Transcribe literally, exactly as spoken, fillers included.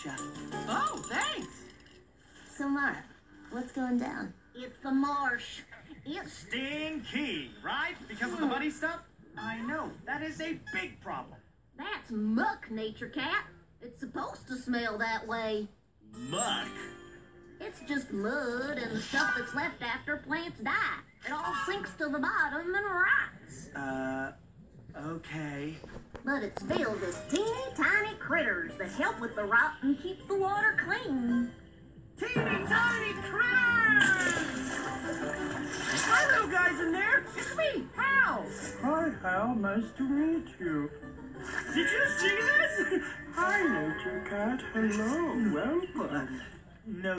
kombucha. Oh, thanks. So, Mark, what's going down? It's the marsh. It's Stinky, right? Because of the muddy stuff? I know. That is a big problem. That's muck, Nature Cat. It's supposed to smell that way. Muck? It's just mud and the stuff that's left after plants die. It all sinks to the bottom and rots. Uh, okay. But it's filled with teeny tiny critters that help with the rot and keep the water clean. Teeny tiny critters! Hi, little guys in there. It's me, Hal. Hi, Hal. Nice to meet you. Did you see this? Hi, Nature Cat. Hello. Welcome. No.